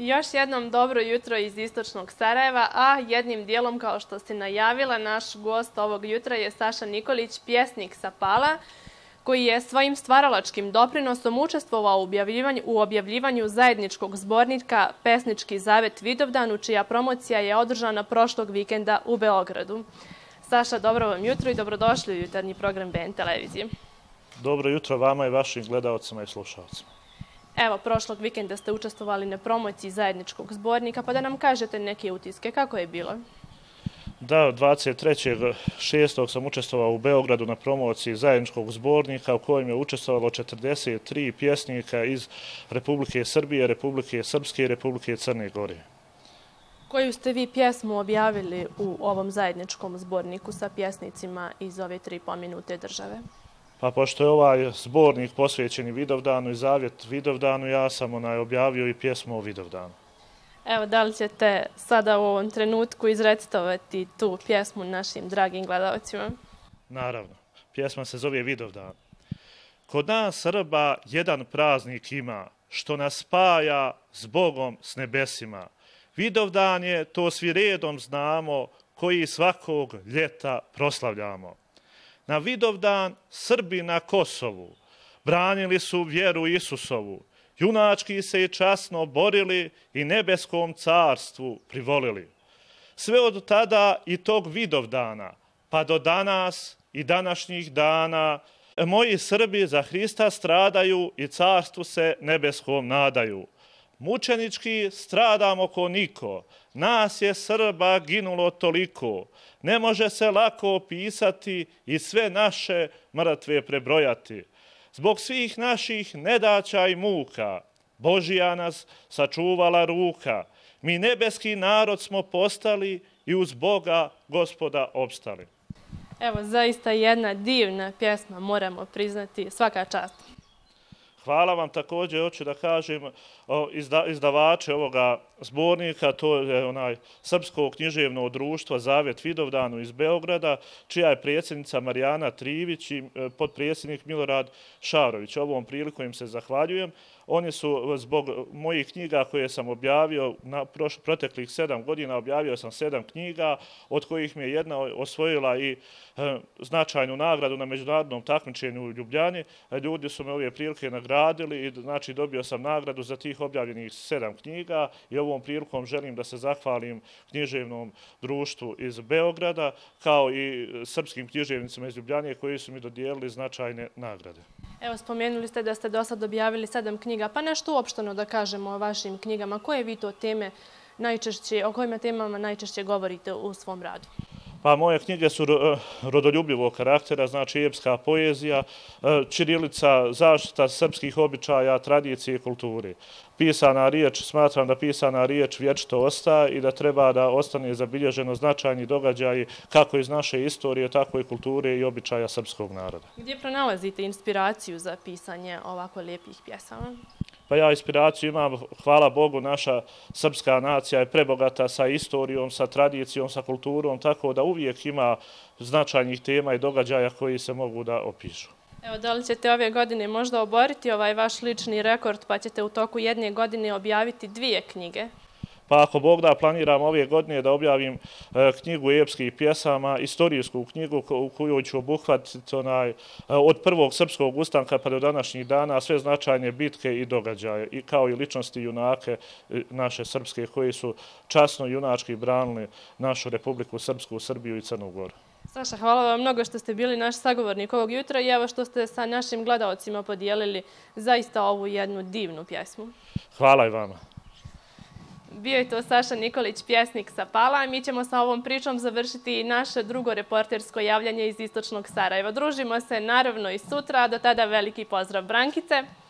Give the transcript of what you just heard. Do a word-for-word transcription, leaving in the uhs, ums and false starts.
Još jednom dobro jutro iz istočnog Sarajeva, a jednim dijelom, kao što si najavila, naš gost ovog jutra je Saša Nikolić, pjesnik sa Pala, koji je svojim stvaralačkim doprinosom učestvovao u objavljivanju, u objavljivanju zajedničkog zbornika Pesnički zavet Vidovdanu, čija promocija je održana prošlog vikenda u Beogradu. Saša, dobro vam jutro i dobrodošli u jutarnji program B N televizije. Dobro jutro vama i vašim gledalcima i slušalcima. Evo, prošlog vikenda ste učestvovali na promociji zajedničkog zbornika, pa da nam kažete neke utiske. Kako je bilo? Da, dvadeset trećeg šestog sam učestvovao u Beogradu na promociji zajedničkog zbornika u kojem je učestvovalo četrdeset tri pjesnika iz Republike Srbije, Republike Srpske i Republike Crne Gore. Koju ste vi pjesmu objavili u ovom zajedničkom zborniku sa pjesnicima iz ove tri pomenute države? Pa pošto je ovaj zbornik posvećen Vidovdanu i zavjet Vidovdanu, ja sam onaj objavio i pjesmu o Vidovdanu. Evo, da li ćete sada u ovom trenutku izrecitovati tu pjesmu našim dragim gledalcima? Naravno. Pjesma se zove Vidovdan. Kod nas Srba jedan praznik ima, što nas spaja s Bogom, s nebesima. Vidovdan je, to svi redom znamo, koji svakog ljeta proslavljamo. Na Vidovdan Srbi na Kosovu branili su vjeru Isusovu, junački se i časno borili i nebeskom carstvu privolili. Sve od tada i tog Vidovdana, pa do danas i današnjih dana, moji Srbi za Hrista stradaju i carstvu se nebeskom nadaju. Mučenički stradamo ko niko, nas je Srba ginulo toliko, ne može se lako opisati i sve naše mrtve prebrojati. Zbog svih naših nedaća i muka, Božija nas sačuvala ruka, mi nebeski narod smo postali i uz Boga Gospoda opstali. Evo, zaista jedna divna pjesma, moramo priznati, svaka čast. Hvala vam. Također hoću da kažem izdavače ovoga zbornika, to je onaj Srpsko književno društvo Zavjet Vidovdanu iz Beograda, čija je predsjednica Marijana Trivić i potpredsjednik Milorad Šarović. Ovom prilikom im se zahvaljujem. Oni su zbog mojih knjiga koje sam objavio, na proteklih sedam godina objavio sam sedam knjiga, od kojih mi je jedna osvojila i e, značajnu nagradu na međunarodnom takmičenju u Ljubljani. Ljudi su me ove prilike nagradili i znači dobio sam nagradu za tih objavljenih sedam knjiga i ovom prilikom želim da se zahvalim književnom društvu iz Beograda kao i srpskim književnicima iz Ljubljane koji su mi dodijelili značajne nagrade. Evo, spomenuli ste da ste do sad objavili sedam knjiga, pa nešto uopšteno da kažemo o vašim knjigama. Koje vi to teme najčešće, o kojima temama najčešće govorite u svom radu? Pa moje knjige su rodoljubljivog karaktera, znači epska poezija, ćirilica, zaštita srpskih običaja, tradicije i kulture. Pisana riječ, smatram da pisana riječ vječito ostaje i da treba da ostane zabilježeno značajni događaji kako iz naše istorije, tako i kulture i običaja srpskog naroda. Gdje pronalazite inspiraciju za pisanje ovako lijepih pjesama? Pa ja inspiraciju imam, hvala Bogu, naša srpska nacija je prebogata sa istorijom, sa tradicijom, sa kulturom, tako da uvijek ima značajnih tema i događaja koji se mogu da opišu. Evo, da li ćete ove godine možda oboriti ovaj vaš lični rekord, pa ćete u toku jedne godine objaviti dvije knjige? Pa ako Bog da, planiram ove godine da objavim e, knjigu epskih pjesama, istorijsku knjigu u kojoj ću obuhvatiti onaj, e, od prvog srpskog ustanka pa do današnjih dana sve značajne bitke i događaje, i kao i ličnosti junake e, naše srpske koji su časno junački branili našu Republiku Srpsku, Srbiju i Crnu Goru. Saša, hvala vam mnogo što ste bili naš sagovornik ovog jutra i evo što ste sa našim gledalcima podijelili zaista ovu jednu divnu pjesmu. Hvala i vama. Bio je to Saša Nikolić, pjesnik sa Pala. Mi ćemo sa ovom pričom završiti naše drugo reportersko javljanje iz istočnog Sarajeva. Družimo se naravno i sutra, a do tada veliki pozdrav Brankice.